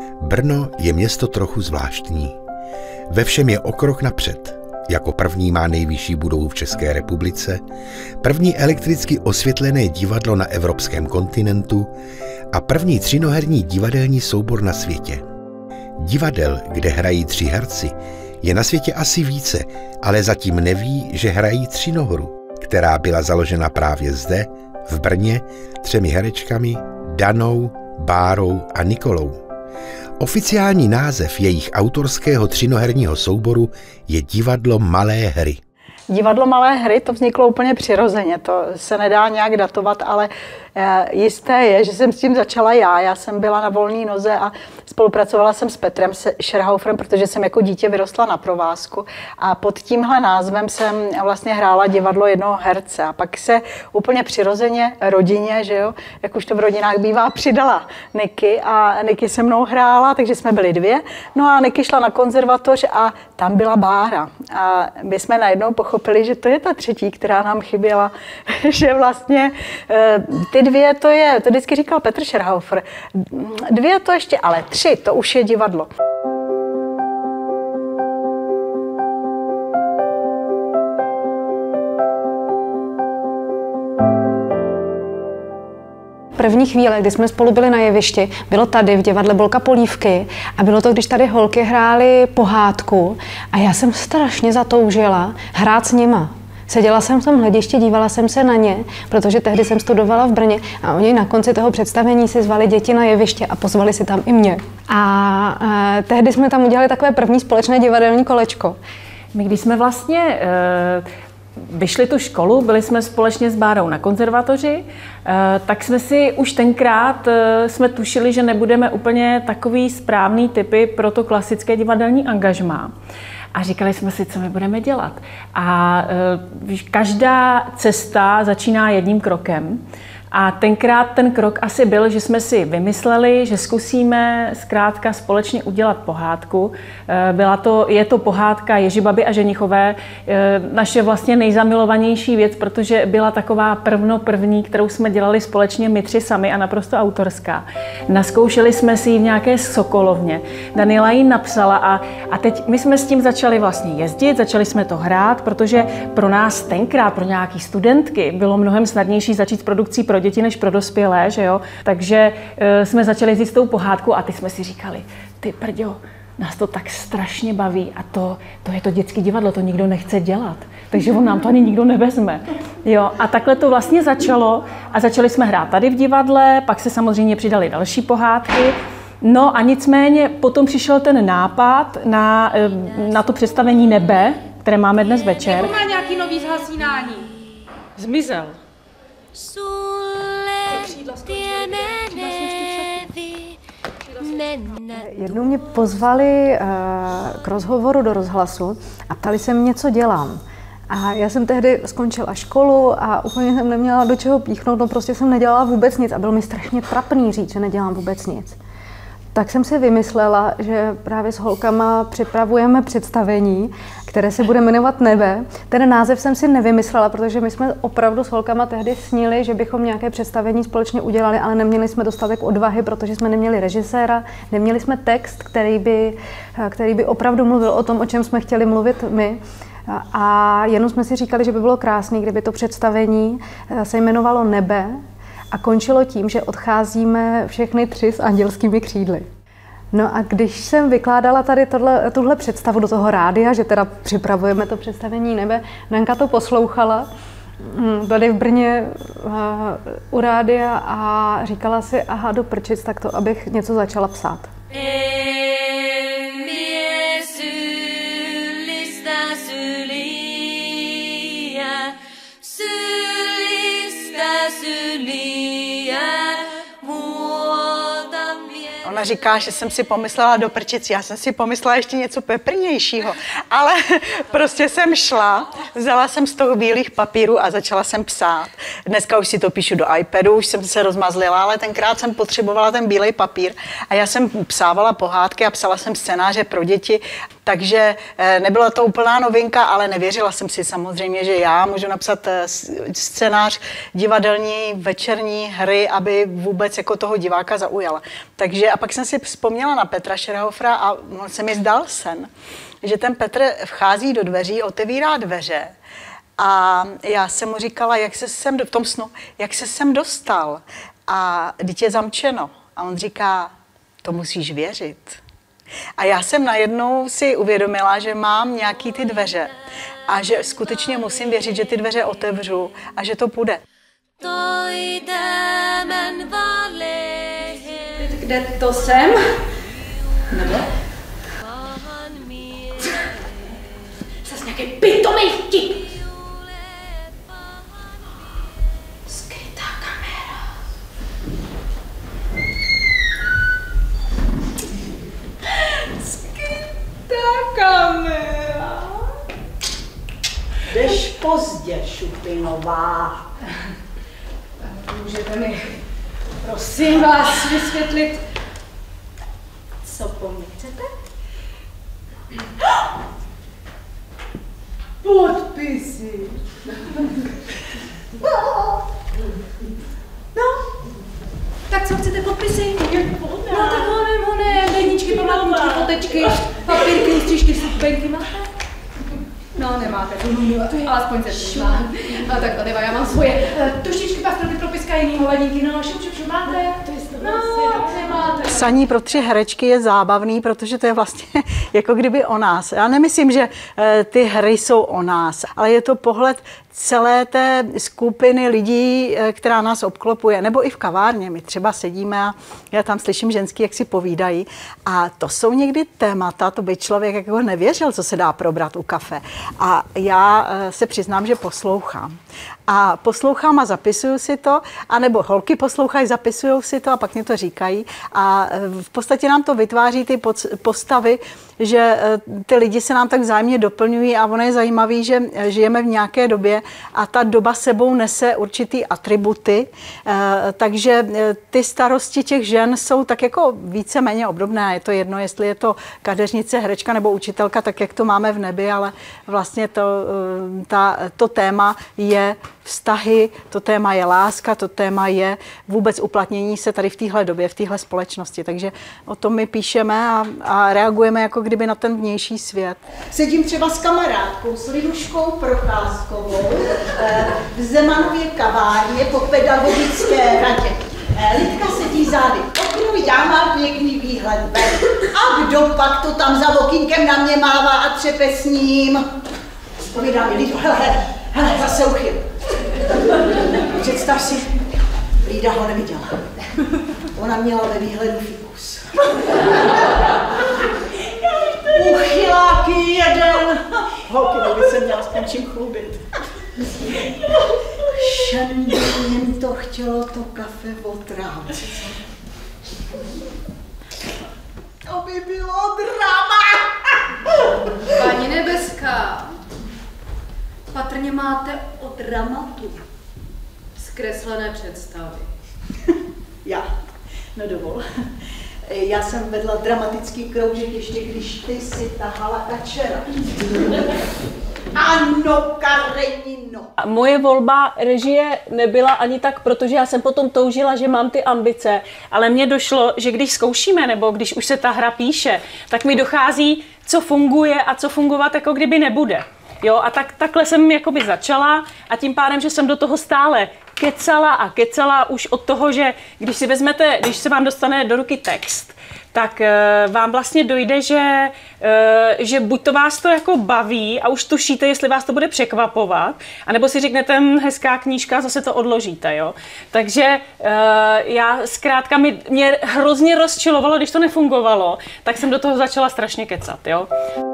Brno je město trochu zvláštní. Ve všem je o krok napřed. Jako první má nejvyšší budovu v České republice, první elektricky osvětlené divadlo na evropském kontinentu a první třinoherní divadelní soubor na světě. Divadel, kde hrají 3 herci, je na světě asi více, ale zatím neví, že hrají Třinohru, která byla založena právě zde, v Brně, 3 herečkami, Danou, Bárou a Nikolou. Oficiální název jejich autorského třinoherního souboru je Divadlo Malé hry. Divadlo Malé hry to vzniklo úplně přirozeně, to se nedá nějak datovat, ale jisté je, že jsem s tím začala já. Já jsem byla na volné noze a spolupracovala jsem s Petrem Scherhauferem, protože jsem jako dítě vyrostla na provázku a pod tímhle názvem jsem vlastně hrála divadlo jednoho herce a pak se úplně přirozeně rodině, že jo, jak už to v rodinách bývá, přidala Niky a Niky se mnou hrála, takže jsme byli 2. No a Niky šla na konzervatoř a tam byla Bára a my jsme najednou pochopili, že to je ta 3., která nám chyběla, že vlastně ty 2 to vždycky říkal Petr Scherhaufer, 2 to ještě, ale 3 to už je divadlo. První chvíle, kdy jsme spolu byli na jevišti, bylo tady v divadle Bolka Polívky a bylo to, když tady holky hrály pohádku a já jsem strašně zatoužila hrát s nima. Seděla jsem v tom hledišti, dívala jsem se na ně, protože tehdy jsem studovala v Brně a oni na konci toho představení si zvali děti na jeviště a pozvali si tam i mě. A tehdy jsme tam udělali takové první společné divadelní kolečko. My když jsme vlastně vyšli tu školu, byli jsme společně s Bárou na konzervatoři, tak jsme si už tenkrát jsme tušili, že nebudeme úplně takový správný typy pro to klasické divadelní angažmá. A říkali jsme si, co my budeme dělat. A každá cesta začíná jedním krokem. A tenkrát ten krok asi byl, že jsme si vymysleli, že zkusíme zkrátka společně udělat pohádku. Je to pohádka Ježibaby a ženichové, naše vlastně nejzamilovanější věc, protože byla taková první, kterou jsme dělali společně my 3 sami a naprosto autorská. Naskoušeli jsme si ji v nějaké sokolovně. Daniela ji napsala a teď my jsme s tím začali vlastně jezdit, začali jsme to hrát, protože pro nás tenkrát, pro nějaký studentky, bylo mnohem snadnější začít s produkcí pro děti než pro dospělé, že jo? Takže jsme začali jezdit s tou pohádkou a ty jsme si říkali, ty prďo, nás to tak strašně baví a to je to dětské divadlo, to nikdo nechce dělat, takže on nám to ani nikdo nevezme. Jo? A takhle to vlastně začalo a začali jsme hrát tady v divadle, pak se samozřejmě přidali další pohádky. No a nicméně potom přišel ten nápad na to představení Nebe, které máme dnes večer. Nebo má nějaký nový zhasínání? Zmizel. Jednou mě pozvali k rozhovoru do rozhlasu a ptali se mě, co dělám. A já jsem tehdy skončila školu a úplně jsem neměla do čeho píchnout, no prostě jsem nedělala vůbec nic a bylo mi strašně trapný říct, že nedělám vůbec nic. Tak jsem si vymyslela, že právě s holkama připravujeme představení, které se bude jmenovat Nebe. Ten název jsem si nevymyslela, protože my jsme opravdu s holkama tehdy snili, že bychom nějaké představení společně udělali, ale neměli jsme dostatek odvahy, protože jsme neměli režiséra, neměli jsme text, který by opravdu mluvil o tom, o čem jsme chtěli mluvit my. A jenom jsme si říkali, že by bylo krásné, kdyby to představení se jmenovalo Nebe, a končilo tím, že odcházíme všechny 3 s andělskými křídly. No a když jsem vykládala tady tuhle představu do toho rádia, že teda připravujeme to představení Nebe, Nanka to poslouchala tady v Brně u rádia a říkala si, aha, do prčic, tak to, abych něco začala psát. Ona říká, že jsem si pomyslela do prčic, já jsem si pomyslela ještě něco peprnějšího, ale prostě jsem šla, vzala jsem z toho bílých papírů a začala jsem psát. Dneska už si to píšu do iPadu, už jsem se rozmazlila, ale tenkrát jsem potřebovala ten bílej papír a já jsem psávala pohádky a psala jsem scénáře pro děti. Takže nebyla to úplná novinka, ale nevěřila jsem si samozřejmě, že já můžu napsat scénář divadelní večerní hry, aby vůbec jako toho diváka zaujala. Takže a pak jsem si vzpomněla na Petra Scherhofera a on se mi zdal sen, že ten Petr vchází do dveří, otevírá dveře a já jsem mu říkala, v tom snu, jak se sem dostal a teď je zamčeno. A on říká, to musíš věřit. A já jsem najednou si uvědomila, že mám nějaký ty dveře a že skutečně musím věřit, že ty dveře otevřu a že to půjde. Kde to jsem? Nebo? Zas nějaký pitomej vtip. Skrytá kamera. Skrytá kamera. Jdeš pozdě, Šupinová. Můžete mi, prosím vás, vysvětlit, co po mně chcete? Podpisy. No, tak co chcete podpisy? No tak honem, deníčky, památníčky, fotečky, papírky, střížky, stupenky máte? No, nemáte, alespoň se mám. A tak to nevá, já mám svoje tušičky, pastelky, propiska, jinýho ledníky, no, šup, máte? No, nemáte. Psaní pro 3 herečky je zábavný, protože to je vlastně jako kdyby o nás. Já nemyslím, že ty hry jsou o nás, ale je to pohled celé té skupiny lidí, která nás obklopuje, nebo i v kavárně. My třeba sedíme a já tam slyším ženský, jak si povídají. A to jsou někdy témata, to by člověk jako nevěřil, co se dá probrat u kafe. A já se přiznám, že poslouchám. A poslouchám a zapisuju si to, anebo holky poslouchají, zapisují si to a pak mě to říkají. A v podstatě nám to vytváří ty postavy, že ty lidi se nám tak vzájemně doplňují a ono je zajímavé, že žijeme v nějaké době a ta doba sebou nese určitý atributy, takže ty starosti těch žen jsou tak jako víceméně obdobné. Je to jedno, jestli je to kadeřnice, herečka nebo učitelka, tak jak to máme v nebi, ale vlastně to téma je vztahy, to téma je láska, to téma je vůbec uplatnění se tady v téhle době, v téhle společnosti. Takže o tom my píšeme a reagujeme jako kdyby na ten vnější svět. Sedím třeba s kamarádkou, s Liduškou Procházkovou v Zemanově kavárně po pedagogické radě. Lidka sedí zády k oknu, já mám pěkný výhled ven. A kdo pak to tam za okýnkem na mě mává a třepe s ním? Povídá mi, Lidu, hele, zase uchyl. Představ si, Lída ho neviděla. Ona měla ve výhledu fikus. Uchyláky jeden. Holky, kdyby se měla aspoň čím chlubit. Všem jen to chtělo to kafe otrávat. To by bylo drama. Paní Nebeská, patrně máte o dramatu zkreslené představy. Já, no dovol. Já jsem vedla dramatický kroužek ještě, když ty si tahala kačera. Ano, Karenino. Moje volba režie nebyla ani tak, protože já jsem potom toužila, že mám ty ambice, ale mně došlo, že když zkoušíme, nebo když už se ta hra píše, tak mi dochází, co funguje a co fungovat jako kdyby nebude. Jo, a takhle jsem jakoby začala a tím pádem, že jsem do toho stále kecala už od toho, že když se vám dostane do ruky text, tak vám vlastně dojde, že buď to vás to jako baví a už tušíte, jestli vás to bude překvapovat, anebo si řeknete, hezká knížka, zase to odložíte, jo. Takže já zkrátka mě hrozně rozčilovalo, když to nefungovalo, tak jsem do toho začala strašně kecat, jo.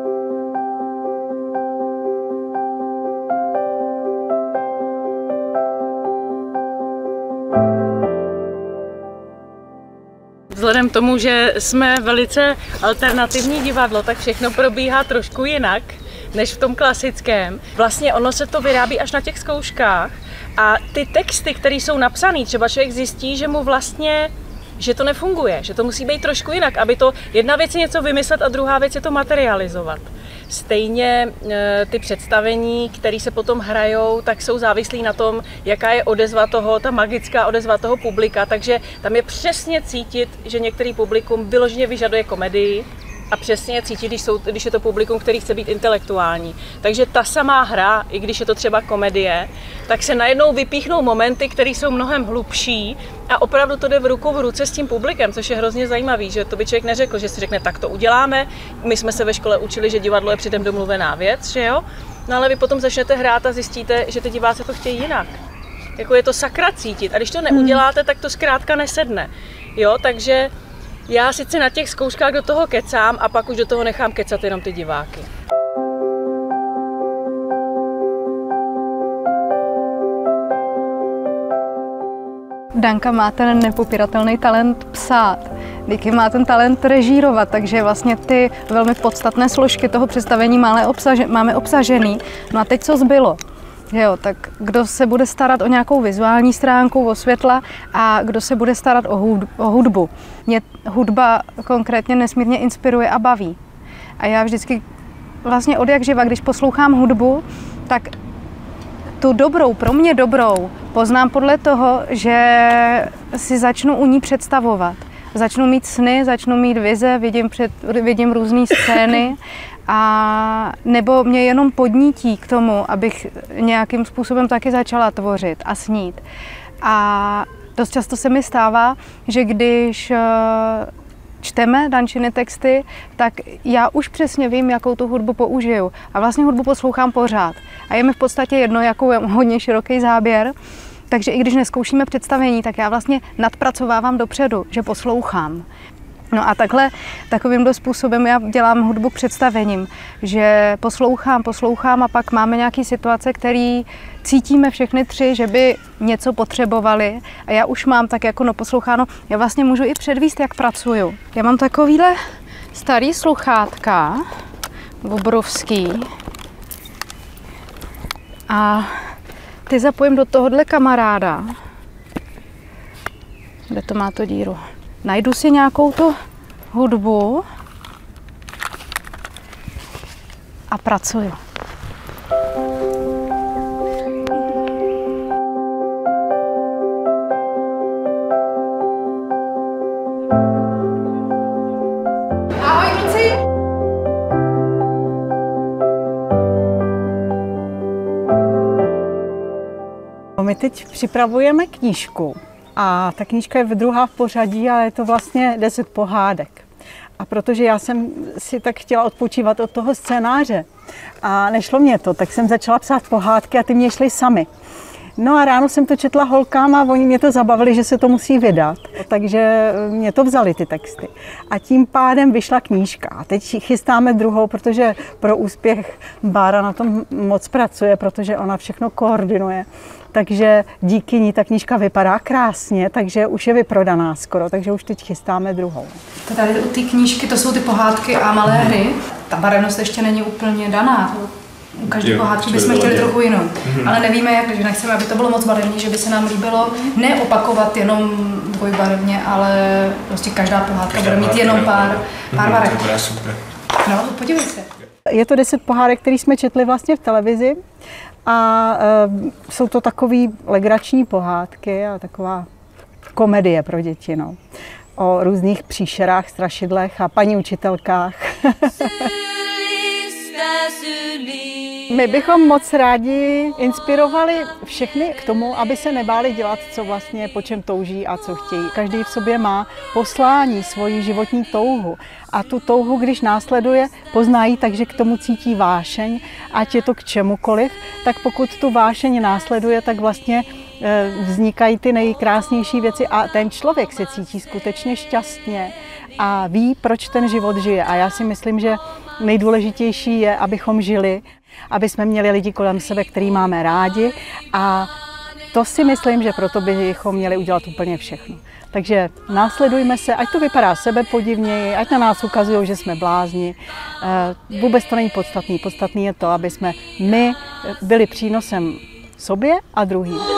Vzhledem k tomu, že jsme velice alternativní divadlo, tak všechno probíhá trošku jinak než v tom klasickém. Vlastně ono se to vyrábí až na těch zkouškách a ty texty, které jsou napsané, třeba člověk zjistí, že mu vlastně že to nefunguje, že to musí být trošku jinak, aby to jedna věc je něco vymyslet a druhá věc je to materializovat. Stejně ty představení, které se potom hrajou, tak jsou závislí na tom, jaká je odezva toho, ta magická odezva toho publika, takže tam je přesně cítit, že některý publikum vyloženě vyžaduje komedii a přesně cítit, když je to publikum, který chce být intelektuální. Takže ta samá hra, i když je to třeba komedie, tak se najednou vypíchnou momenty, které jsou mnohem hlubší a opravdu to jde v ruku v ruce s tím publikem, což je hrozně zajímavý, že to by člověk neřekl, že si řekne, tak to uděláme. My jsme se ve škole učili, že divadlo je předem domluvená věc, že jo? No ale vy potom začnete hrát a zjistíte, že ty diváci to chtějí jinak. Jako je to sakra cítit. A když to neuděláte, tak to zkrátka nesedne. Jo, takže já sice na těch zkouškách do toho kecám a pak už do toho nechám kecat jenom ty diváky. Danka má ten nepopiratelný talent psát. Vicky má ten talent režírovat, takže vlastně ty velmi podstatné složky toho představení máme obsažený. No a teď co zbylo? Jo, tak kdo se bude starat o nějakou vizuální stránku, o světla a kdo se bude starat o hudbu. Mě hudba konkrétně nesmírně inspiruje a baví. A já vždycky vlastně od jak živa, když poslouchám hudbu, tak tu dobrou, pro mě dobrou, poznám podle toho, že si začnu u ní představovat. Začnu mít sny, začnu mít vize, vidím různé scény a nebo mě jenom podnítí k tomu, abych nějakým způsobem taky začala tvořit a snít. A dost často se mi stává, že když čteme Dančiny texty, tak já už přesně vím, jakou tu hudbu použiju. A vlastně hudbu poslouchám pořád. A je mi v podstatě jedno, jakou je hodně široký záběr. Takže i když neskoušíme představení, tak já vlastně nadpracovávám dopředu, že poslouchám. No a takovýmhle způsobem já dělám hudbu k představením, že poslouchám a pak máme nějaké situace, které cítíme všechny tři, že by něco potřebovali a já už mám tak jako posloucháno, já vlastně můžu i předvíst, jak pracuju. Já mám takovýhle starý sluchátka, obrovský a ty zapojím do tohohle kamaráda, kde to má tu díru. Najdu si nějakou tu hudbu a pracuju. Ahoj, kluci! My teď připravujeme knížku. A ta knížka je druhá v pořadí, ale je to vlastně 10 pohádek. A protože já jsem si tak chtěla odpočívat od toho scénáře a nešlo mě to, tak jsem začala psát pohádky a ty mě šly samy. No a ráno jsem to četla holkám a oni mě to zabavili, že se to musí vydat. Takže mě to vzali ty texty. A tím pádem vyšla knížka. A teď chystáme druhou, protože pro úspěch Bára na tom moc pracuje, protože ona všechno koordinuje. Takže díky ní ta knížka vypadá krásně, takže už je vyprodaná skoro, takže už teď chystáme druhou. Tady u té knížky to jsou ty pohádky a malé hry. Ta barevnost ještě není úplně daná. U každé pohádky bychom chtěli trochu jinou. Ale nevíme jak, že nechceme, aby to bylo moc barevné, že by se nám líbilo neopakovat jenom dvojbarevně, ale prostě každá pohádka bude mít jenom pár barev. No, podívej se. Je to 10 pohádek, které jsme četli vlastně v televizi a jsou to takové legrační pohádky a taková komedie pro děti, no. O různých příšerách, strašidlech a paní učitelkách. My bychom moc rádi inspirovali všechny k tomu, aby se nebáli dělat, co vlastně po čem touží a co chtějí. Každý v sobě má poslání, svoji životní touhu. A tu touhu, když následuje, poznají, takže k tomu cítí vášeň, ať je to k čemukoliv, tak pokud tu vášeň následuje, tak vlastně vznikají ty nejkrásnější věci a ten člověk se cítí skutečně šťastně a ví, proč ten život žije. A já si myslím, že nejdůležitější je, abychom žili, aby jsme měli lidi kolem sebe, který máme rádi a to si myslím, že proto bychom měli udělat úplně všechno. Takže následujme se, ať to vypadá sebepodivněji, ať na nás ukazují, že jsme blázni. Vůbec to není podstatný. Podstatný je to, aby jsme my byli přínosem sobě a druhým.